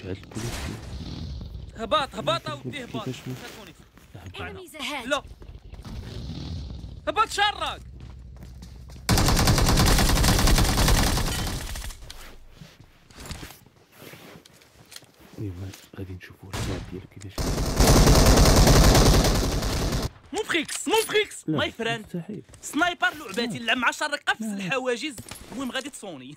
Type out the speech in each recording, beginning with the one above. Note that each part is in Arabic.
هاد البوليسي هبط اودي هبط. كيفاش لا هبط شرك. ايوا غادي نشوفوا الحوار ديالو كيفاش. مو فريكس ماي فريند. مستحيل. سنايبر لعبتي نلعب مع شرك قفز الحواجز. المهم غادي تصوني.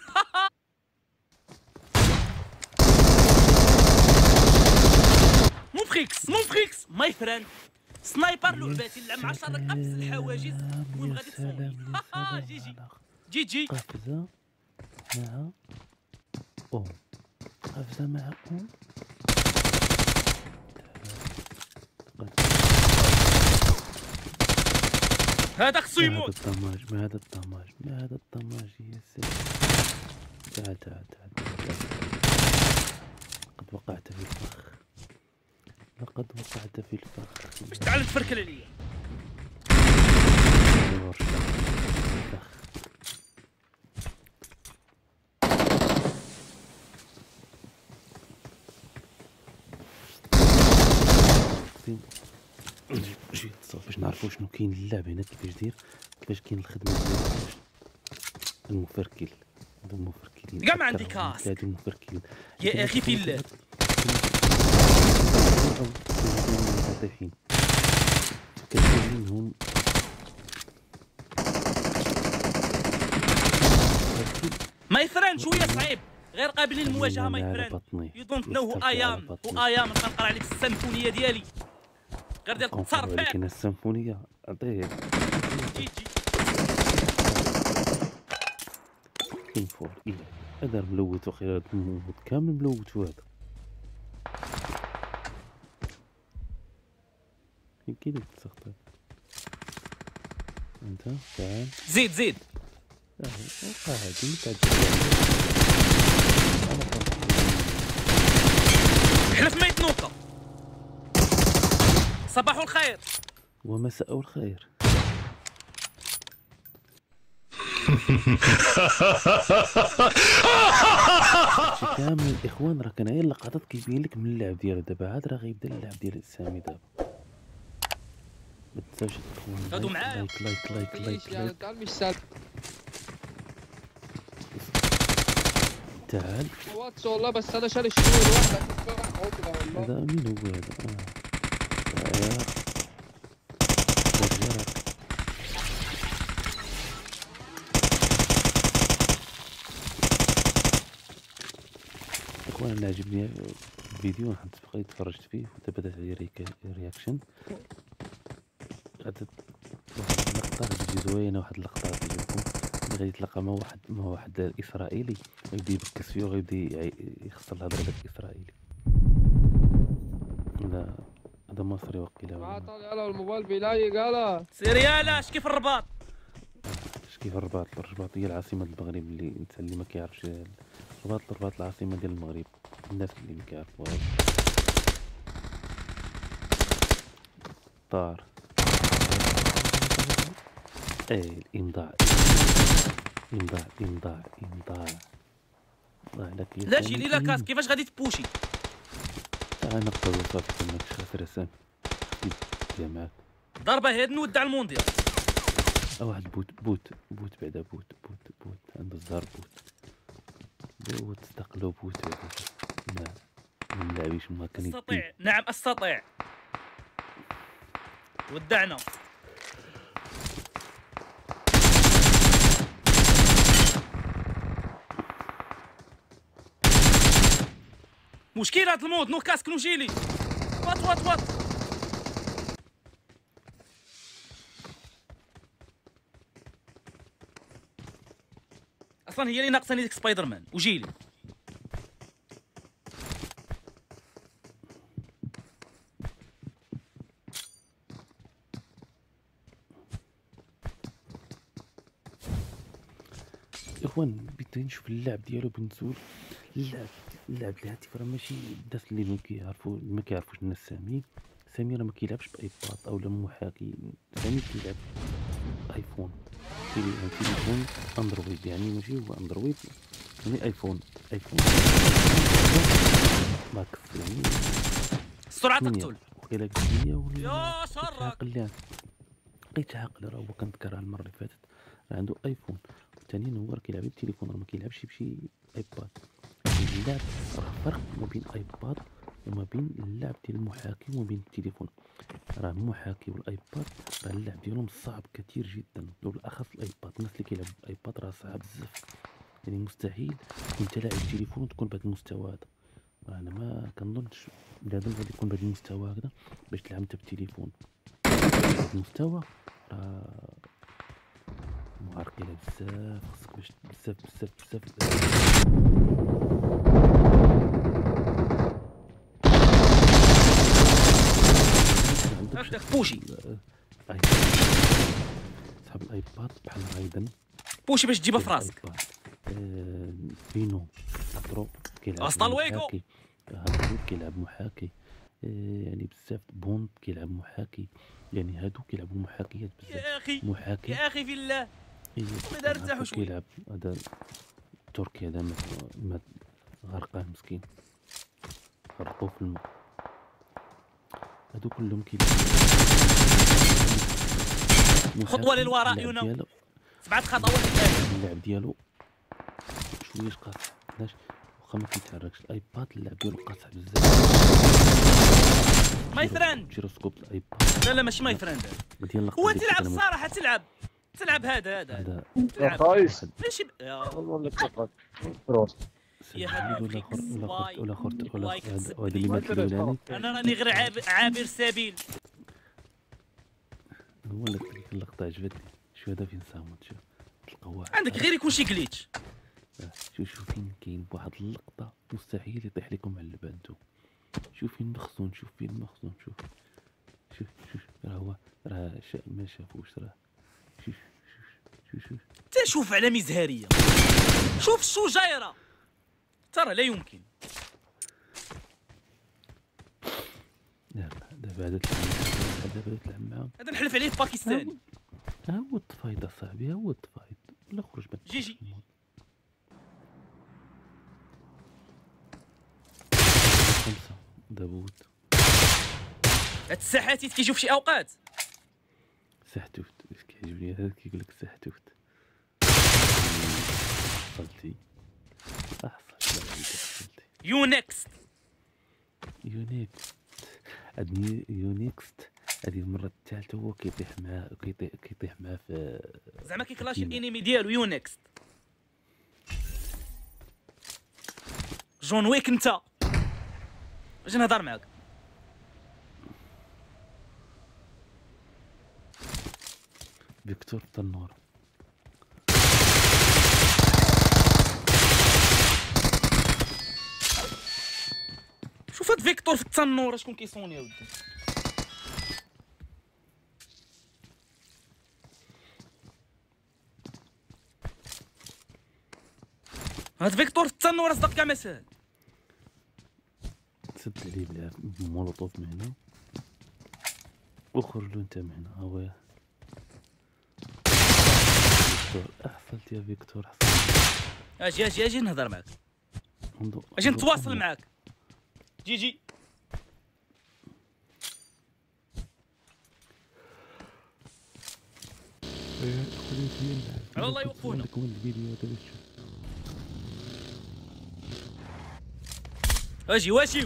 مو فريكس ماي فريند. سنايبر لعبتي نلعب مع شرك قفز الحواجز. المهم غادي تصوني. جي قفزة مع قفزة مع هذا خصو يموت. ما هذا الطماج يا سيدي. تعال لقد وقعت في الفخ. باش تعال تفركل عليا. جيت باش نعرفوا شنو كاين اللعب هنا، كيفاش داير، كيفاش كاين الخدمه ديال المفركل. هادو المفركلين كاع ما عندي كاس هادو المفركلين يا اخي في الله. طايحين كثير منهم. ماي فريند شويه صعيب غير قابلين للمواجهه. ماي فريند يو دونت نو هو اي ام نقرا عليك السيمفونيه ديالي غير ديال تصرف. ولكن السيمفونيه عطيه جي كاين فور. هذا ملوت وخير الموت كامل ملوت. هذا كي ديك تسخطر انت. تعال زيد هادي حلف ما يتنوكا. صباح الخير ومساء الخير. كامل الاخوان راه كان غير اللقطات كيبين لك من اللعب ديالو. دابا عاد راه غيبدا اللعب ديال سامي. دابا ما تنساوش الاخوان هادو معايا. لايك تعال. واتس والله بس انا شاري الشغل لوحدك. هذا مين هو هذا؟ اخوان انا عجبني الفيديو حتى بقيت تفرجت فيه ودابا بدات عليه رياكشن. غادي واحد اللقطه غادي تجي زوينه، واحد اللقطه غادي تجيكم غادي يتلاقى مع واحد اسرائيلي غيبدا يبكس فيه وغيبدا يخسر الهضره داك الاسرائيلي. هذا مصري وقيلا. يلا الموبايل بيلايق. يلا سير يالا اش كيف الرباط. كيف الرباط هي العاصمه ديال المغرب. اللي ما كيعرفش الرباط العاصمه ديال المغرب. الناس اللي ما كيعرفوهاش طار. الامضاء الله لك. لا جي لي لا كاس كيفاش غادي تبوشي. تعال نقطع وصافي ماكش خاسر سام جماعه. ضربه هاد نودع المونديال. واحد بوت بعدا بوت عنده الزهر بوت استقلو بوت بعدا. ما نلعبيش ما كان استطيع. نعم استطيع. ودعنا. مشكلة هاد المود. نو كاسك نو جيلي. وات اصلا هي اللي ناقصاني ديك سبايدر مان وجيلي. اخوان بغيت نشوف اللعب ديالو بنزول. اللعب الهاتف راه ماشي الناس اللي ما كيعرفوش الناس. سامي راه ما كيلعبش بايباد او لا محاكي. سامي كيلعب ايفون. تليفون اندرويد يعني ماشي هو اندرويد يعني ايفون. ماكس يعني السرعه 8 تقتل. وقيلا قلت 8 ولا يا شرك. عاقل لي لقيت عاقل راه هو كنذكرها المره اللي فاتت راه عنده ايفون ثانيا هو راه كيلعب بالتليفون راه ما كيلعبش بشي ايباد اللعب راه فرق ما بين ايباد وما بين اللعب ديال المحاكي وما بين التليفون راه المحاكي والايباد راه اللعب ديالهم صعب كثير جدا وبالاخص الايباد الناس اللي كيلعبوا بالايباد راه صعب بزاف يعني مستحيل تكون انت لاعب تليفون وتكون بهذا المستوى هذا انا ما كنظنش بنادم غادي يكون بهذا المستوى هكذا باش تلعب انت بالتليفون هذا المستوى راه معرق كيلعب بزاف خصك باش بزاف هكذاك بوشي صاحب الايباد بحال رايدن بوشي باش تجيبها في راسك. فينو برو كيلعب أسطى الويغو. محاكي هادو كيلعب محاكي يعني بزاف بوند كيلعب محاكي يعني هادو كيلعبوا محاكيات بزاف يا اخي محاكي يا اخي في الله ما دار حتى شويه. كيلعب هذا تركي هذا ما غرقان مسكين غرقوه في الماء هادو كلهم كيلعبوا خطوه للوراء يونو 7 خطوات للامام. اللعب ديالو شويه قاصح علاش واخا ما كيتحركش الايباد اللعب ديالو قاصح بزاف ماي فريند جيروسكوب الايباد لا ماشي ماي فريند ديال اللقطه هو ديال تلعب الكلام الصراحه تلعب هذا هذا تلعب خايس ماشي والله لك فقط روح ولا خرت ولا هذا اللي مات الاولاني انا راني غير عابر سبيل. هو لك ديك اللقطه عجبتني شو هذا فين صامت شوف تلقى واحد عندك غير يكون شي جليتش. شوف فين كاين بواحد اللقطه مستحيل يطيح لكم على البال انتو شوف فين مخزون شوف راه هو راه ما شافوش راه شوف شوف على مزهريه شوف الشجيره ترى لا يمكن. لا دابا تلعب معاهم هذا نحلف عليه باكستاني. ها هو الطفايد اصاحبي ها هو الطفايد ولا خرج من جيجي خمسة داوود هاد الساحاتيت كيجيو في شي اوقات. سحتوت كيعجبني هذا كيقول لك سحتوت حصلتي حصلتي يونكست يونيكست هذه المرة الثالثة هو كيطيح معاه في زعما كيكلاش الانمي ديالو يونكست. جون ويك انت اجي نهضر معاك. فيكتور التنور شوف هاد فيكتور في التنور شكون كيصوني يا ودي. هاد فيكتور في التنور اصدق كاع ما ساهل. سد عليه بمولوطوف من هنا وخرج له انت من هنا ها هو فيكتور احصلت يا فيكتور حصلت. اجي نهضر معاك اجي نتواصل معاك. جي على الله يوقفونا. اجي واجيو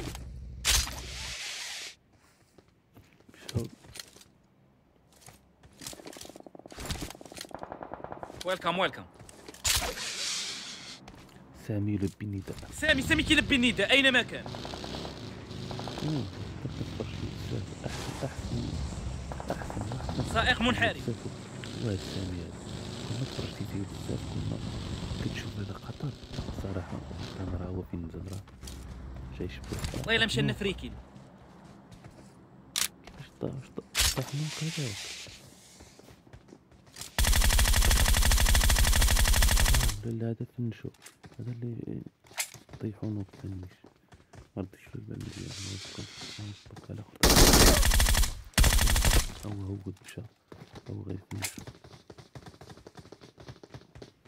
ويلكم سامي يلبي النداء سامي كيلبي النداء اينما كان. احسن سائق منحرف. وهذا سامي هذا كنا تفرجتي فيه بزاف كنا كتشوف هذا خطر صراحة انا راه هو فين نزل راه جاي يشبه والله الا مشى فريكين كيفاش طاحنا كذاك لا هذا فنشو هذا اللي طيحونو بفنش مردش في البال ديالو نطبق على خطر هو قد مشى هو غير فنشو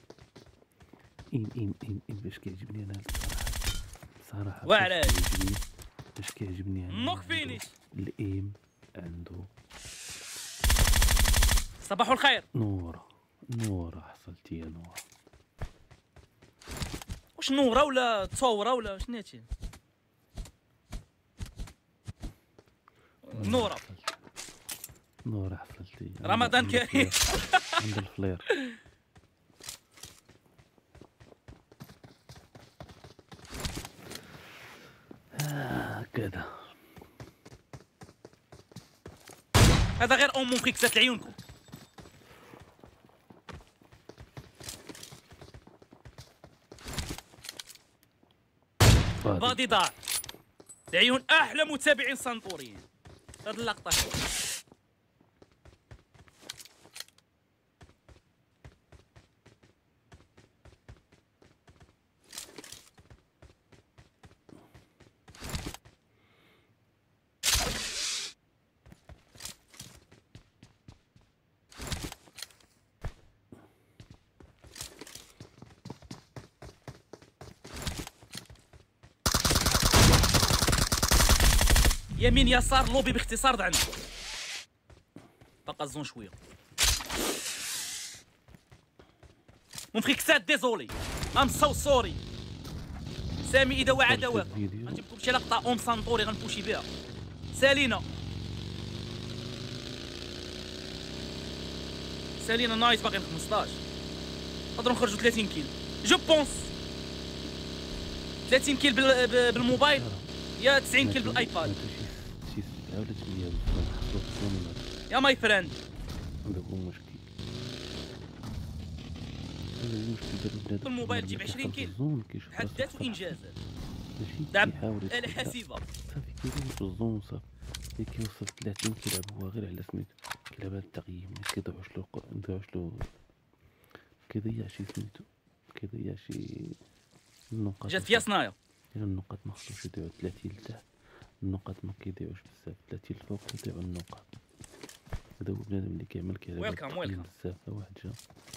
إن باش كيعجبني انا الصراحة وعلاش اش كيعجبني يعني نوك فينيش. الايم عنده. صباح الخير. نورة حصلتي يا نورة. واش نورة ولا تصورة ولا شنو هادشي؟ نورة حصلتي. رمضان كريم. عند الفلير. كذا هذا غير ام مفيكسات لعيونكم. بادي دار لعيون احلى متابعين سنطوريين. هاد اللقطة يمين يسار لوبي باختصار عندنا. بقى الزون شويه. مفيكسات ديزولي ام سو سوري. سامي اذا وعد واك غنجيب لكم شي لقطه ام سانطوري غنبوشي بها. سالينا نايس. باقي 15 نقدروا نخرجوا 30 كيل جو بونس. 30 كيل بالموبايل يا 90 كيل بالايباد. يا ماي فريند هذا هو المشكل. بالموبايل تجيب 20 كيل بحد ذاته انجازات. دعم الحسيبه صافي كيدوز في الزون صافي. كيوصل 30 كيلعب هو غير على سميتو. كيلعب على التقييم ما كيضيعوش له كيضيع شي سميتو. كيضيع شي النقاط. جات فيها صنايه. النقاط ما خصوش يضيعوا 30 لتحت. النقاط ما كيضيعوش بزاف. 30 الفوق كيضيعوا النقاط. هذا هو بنادم اللي كيعمل ويلكم بزاف. واحد جا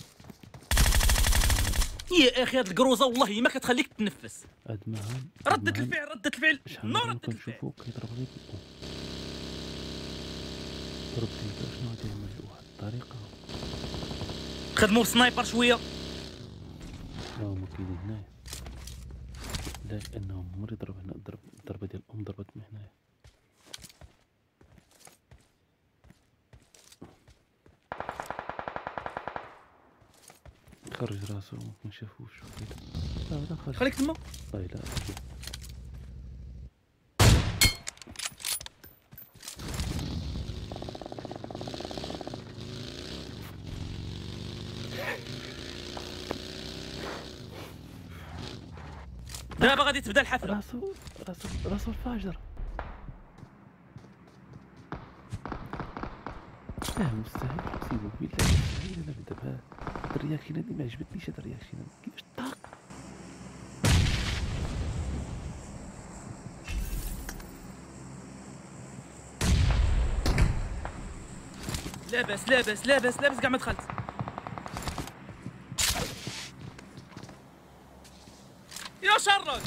يا اخي هاد الكروزه والله ما كتخليك تتنفس. ادمان ردة الفعل نو ردة الفعل. كنشوفو كيضرب غير بالأم. ضرب فيك شنو غادي يعمل بواحد الطريقه. خدموا السنايبر شويه. لا هما كاينين هنايا. لا لانهم مر يضرب هنا. الضربه ديال الام ضربت من هنايا. خرج راسو ما شافوش. لا خرج. خليك تما. لا لا دابا غادي تبدا الحفله. راسو الفاجر. لا مستحيل نسيبو بالله. مستحيل. انا دابا الرياكشن هادي ما عجبتنيش. هاد الرياكشن كيفاش طاق. لاباس كاع ما دخلت. يا شرك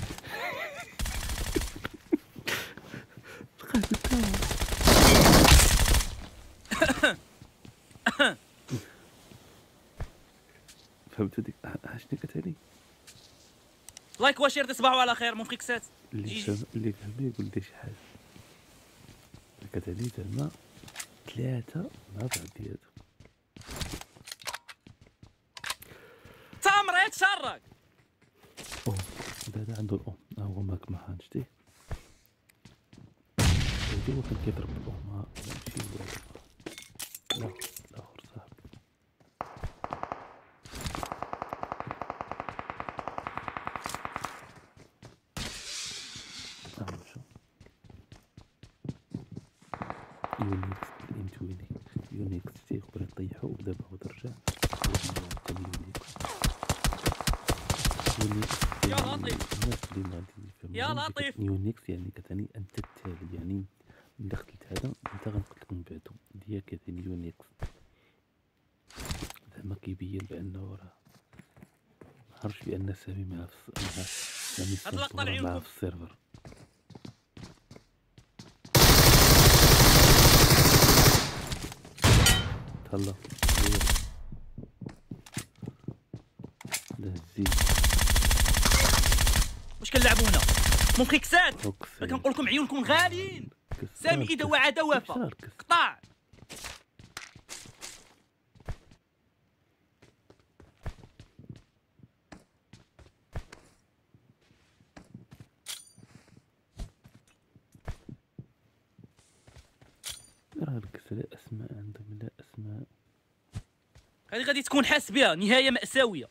فهمت ديك شنو كتعني. لايك وشير تصبحوا على خير. مفيكسات اللي فهم يقول لي شي حاجه كتعني زعما 3 مع بعضياتهم. تامر يتشرك. هذا عنده الام. هو ماك ما شتي. هو كان كيضرب الام. ماشي لا الاخر صاحبي. يونيكس تيقدر يطيحو ودابا هو رجع. يا لطيف الناس اللي ما عندي يفهموا. يا لطيف يونيكس يعني كتعني انت التالي. يعني الا قتلت هذا انت غنقتلك من بعدو. ديال كتعني يونيكس. زعما كيبين بانه راه معرفتش بان سامي معاه في السيرفر. تهلا الزيت واش كنلعبوا هنا مونفريكسات؟ اقسم ما كنقول لكم عيونكم غاليين. سامي اذا وعد وفى. شاركس. قطع. راه الكسر اسماء عندهم لا اسماء. هذه غادي تكون حاس بها نهايه مأساويه.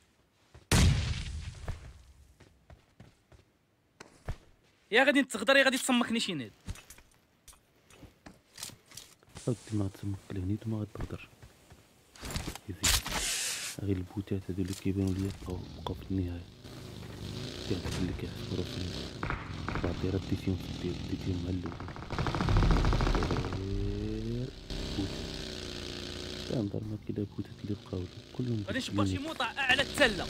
يا غادي تغدر يا غادي تصمكني شي نيد. ودي ما تسمك لي نيت وما غتقدر يزيد غير البوتات هادو اللي كيبانو ليا بقاو في النهاية ديال داك اللي كيحسبو راسهم باطي راه ديتيهم مع اللول بوتات كنظن ما كاين بوتات اللي بقاو كلهم غادي نشبر شي موطع اعلى التله.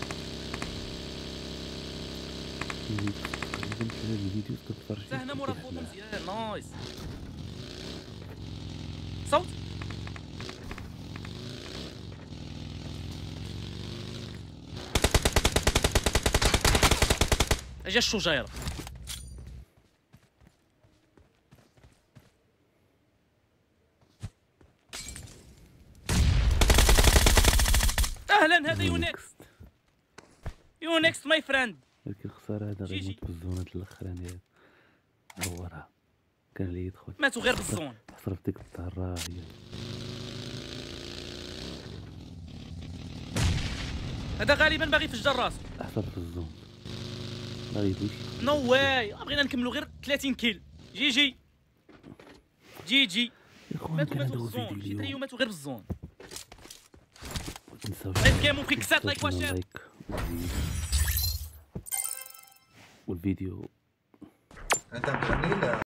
تقريبا 3 الفيديوز كتفرج حتى هنا مورا الفوطو مزيان نايس. صوت اجا الشجيره. اهلا هذا يونكس. يونكس ماي فريند. ولكن الخسارة هذا جيجي. غيموت بالزونات الاخرانيات هو راه كان اللي يدخل ماتوا غير بالزون. حصر في ديك الطهرة هي هذا غالبا باغي يفجر راسو. حصر في الزون ما غيدويش نو واي. بغينا نكملوا غير 30 كيل. جي جي جي جي. يا خويا ماتوا كان هذا هو بالزون. الفيديو شي دريو اليوم ماتوا غير بالزون. متنساوش لايك كامو فيكسات لايك تحطوا واشير. لايك والفيديو انت مغني لا